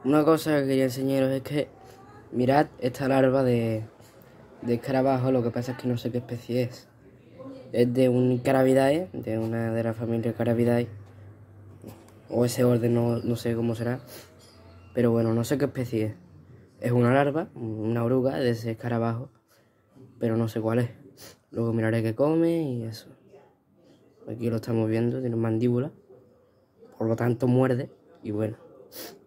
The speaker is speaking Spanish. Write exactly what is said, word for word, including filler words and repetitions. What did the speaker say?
Una cosa que quería enseñaros es que mirad esta larva de, de escarabajo, lo que pasa es que no sé qué especie es. Es de un Carabidae, de una de la familia Carabidae, o ese orden no, no sé cómo será, pero bueno, no sé qué especie es. Es una larva, una oruga de ese escarabajo, pero no sé cuál es. Luego miraré qué come y eso. Aquí lo estamos viendo, tiene mandíbula, por lo tanto muerde y bueno.